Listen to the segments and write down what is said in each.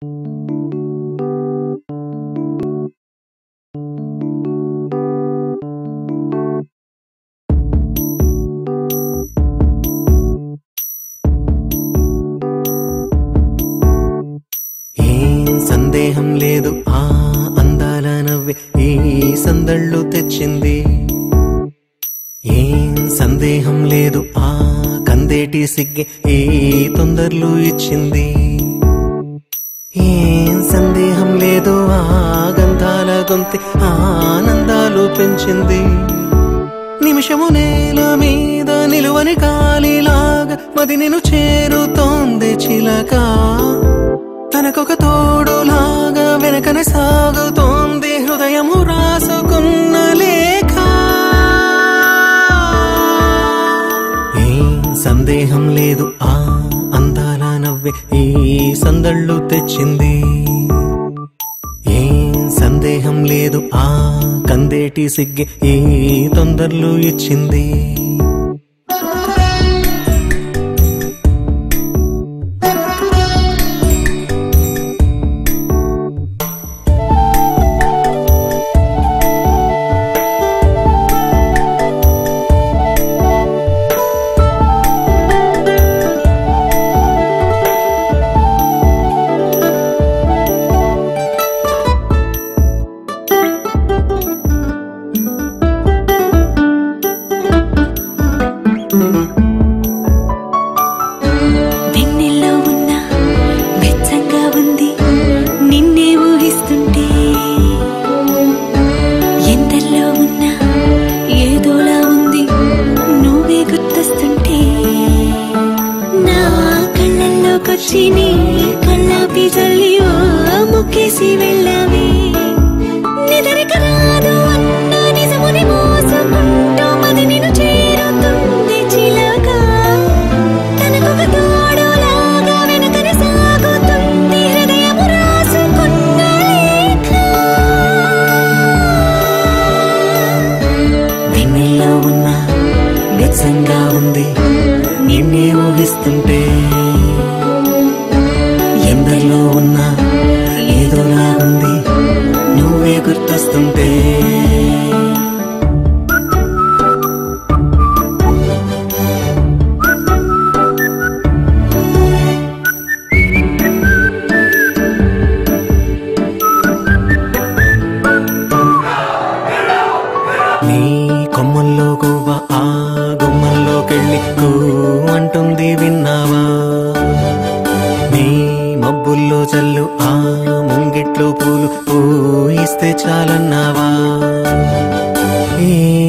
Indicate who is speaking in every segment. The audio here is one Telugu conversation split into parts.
Speaker 1: సందేహం లేదు ఆ అందాల నవ్వే ఈ సందళ్ళు తెచ్చింది. ఏం సందేహం లేదు ఆ కందేటి సిగ్గే ఈ తొందరలు ఇచ్చింది. ఏం సందేహం లేదు ఆ గంధాల గొంతి ఆనందాలు పెంచింది. నిమిషము నేల మీద నిలువని గాలిలాగా మది నిన్ను చేరుతోంది చిలక. తనకొక తోడులాగా వెనకనే సాగుతోంది హృదయము రాసుకున్న లేఖ. ఏం సందేహం లేదు ఆ అందాల నవ్వే ఈ సందళ్ళు తెచ్చింది. ఏం సందేహం లేదు ఆ కందేటి సిగ్గే ఈ తొందరలు ఇచ్చింది.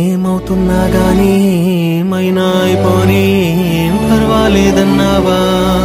Speaker 1: ఏమవుతున్నా గానీ ఏమైనా అయిపోనీ పర్వాలేదన్నావా.